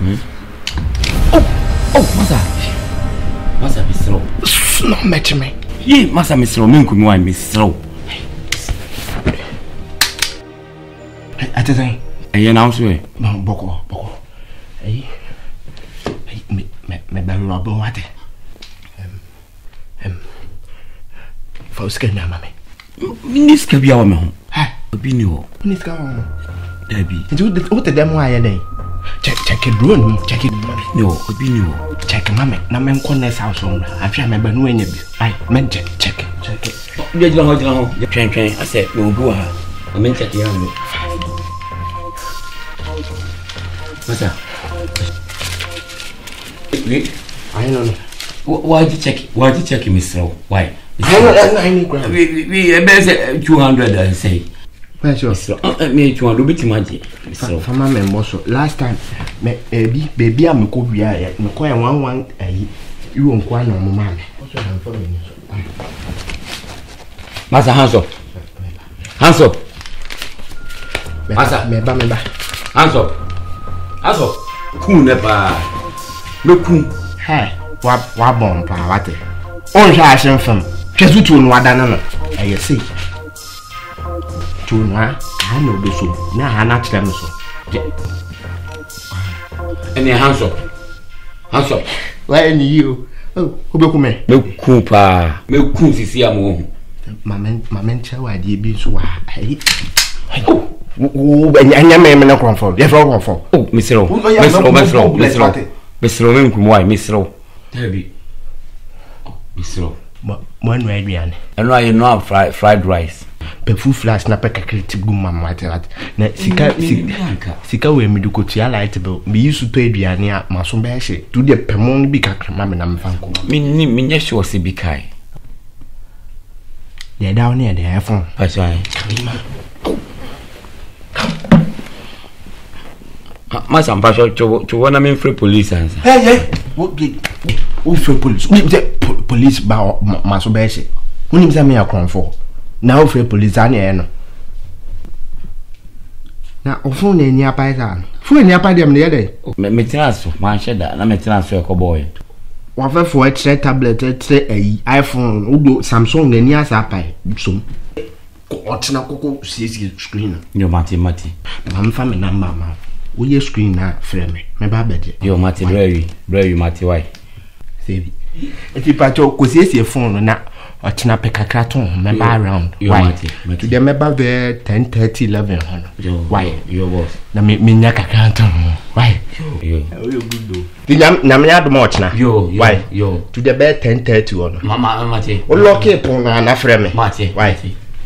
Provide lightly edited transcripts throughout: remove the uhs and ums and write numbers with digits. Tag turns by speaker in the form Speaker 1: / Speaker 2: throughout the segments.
Speaker 1: Masa Mistro.
Speaker 2: No match me.
Speaker 1: Ye, Masa Mistro, Minkum, why Mistro?
Speaker 2: I tell you,
Speaker 1: I announce you.
Speaker 2: Boko. Hey, me baby Robert, what? For skin, mammy.
Speaker 1: Minis can be our man. Ha, Obino.
Speaker 2: Minis come.
Speaker 1: Debbie.
Speaker 2: Do the demo I day. Check it, run, check it.
Speaker 1: No, Obino.
Speaker 2: Check mammy, no man corners house on. I try my ban when you be. I meant check it.
Speaker 1: You don't know. Train. I said, no, go ahead. I meant check it. What's that?
Speaker 2: I don't know.
Speaker 1: Why did you check it? Why did you check it, Mr. Why?
Speaker 2: I need
Speaker 1: we best 200 I say.
Speaker 2: Where's your
Speaker 1: me 200 bit magic.
Speaker 2: So for my member, last time me baby I'm go be I me call 11 you won't quite no man.
Speaker 1: Master hands up. Master
Speaker 2: me ba
Speaker 1: hands up. Cool never. Look cool.
Speaker 2: Hey, what bomb pa what? On shashin film. Just to no adana. I see. To na I know do so. Na ha na kire me so.
Speaker 1: Any hands up.
Speaker 2: Why any you? Oh, obeku me.
Speaker 1: Me cool pa. Me cool sisi am.
Speaker 2: Mamen chawa de bi so wa. Anya me na konfo. Ye fro konfo. Oh, Mr.
Speaker 1: Mr. Debbie. Mr.
Speaker 2: One aduane.
Speaker 1: And I know fried rice.
Speaker 2: Pefu flash na peka kriti gu mama ate. Na sika we me dukotia light bill. Me use to aduane a maso be hye. Tu de pemon bi kakra ma me na mfa nko.
Speaker 1: Me nya sure se bi kai.
Speaker 2: They down here, they have fun.
Speaker 1: That's why. Masa mpasho chuvona me free police answer.
Speaker 2: Hey, what free police? Police ba maso be hye. Unim say me akronfo. Na free police ani e no. Na ofun na ni apaisa. Fu ni apa dem ne dey.
Speaker 1: Me tinaso, man sheda na me tinaso e ko boy.
Speaker 2: Wa fe fo e tablet e iPhone, udo Samsung na ni asa apai. So. Ko otina koko CC screen.
Speaker 1: Yo mati.
Speaker 2: Mam fa me number ma. Wo ye screen na frame me ba beje.
Speaker 1: Yo mati brave mati why?
Speaker 2: Sebi. Eti pacho ko CC phone na otina pekakra ton me ba around.
Speaker 1: Yo
Speaker 2: mati. To dem me ba be 10:30 11 why?
Speaker 1: Yo boss.
Speaker 2: Na me nya kakra ton. Why?
Speaker 1: Yo
Speaker 2: good do. Di na me ado mo otina.
Speaker 1: Yo
Speaker 2: why?
Speaker 1: Yo.
Speaker 2: To dem be 10:30 on.
Speaker 1: Mama mati.
Speaker 2: O lock it pon na frame.
Speaker 1: Mati.
Speaker 2: Why?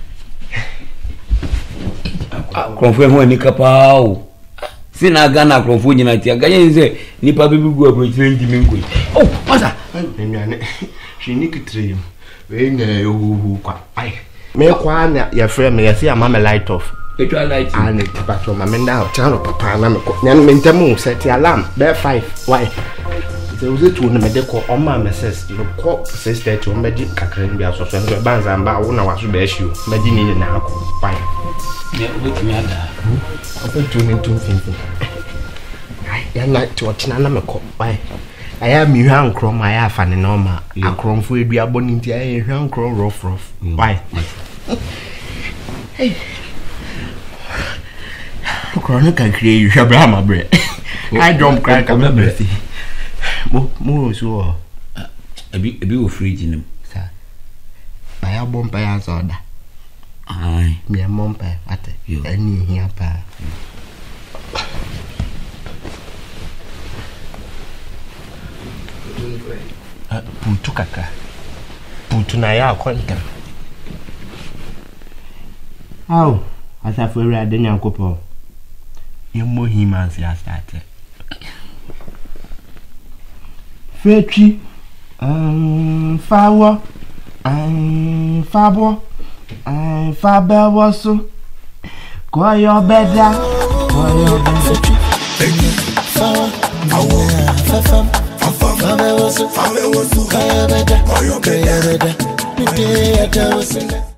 Speaker 1: Konfo ho ni kapao. Sina gana konfo nyina ti aganya nze nipa bibi gu abotire ndi menkoi. Oh, masa.
Speaker 2: Nnuane. Hwini kitre. We na kwa. Ai. Me kwa na ya frame ya see ama me light off.
Speaker 1: Etwa light.
Speaker 2: And it patrol ma me nda o channel papa na me ko. Nyan me ntemu set alarm be 5. Why? There was a tool na me de ko o ma me ses no ko 6:30 o me di kakra bi asoso nso banza mba wo na waso be hio. Me di ni na akọ. Why?
Speaker 1: Me wetimi ada.
Speaker 2: Open to me to finfin. Ya na to china na me ko. Why? Aya mi hwa nkro ma ya afa ne normal. Akromfo edu aboni nti aya hwa nkro rough. Why? Hey. Corona can create you Abraham bre. I don't cry come bre. Mo so.
Speaker 1: Ebi wo fridge nim.
Speaker 2: Sa. Ba ya bomba ya soda.
Speaker 1: Ai,
Speaker 2: mi mompa ate. Ani hia pa. Putu kaka. Putu na ya kwanta. Au, asa fere ade nyankopo. Yemo himansi asate. Fetri fawo fabo Faber was so. Go your bed down. Go your bed.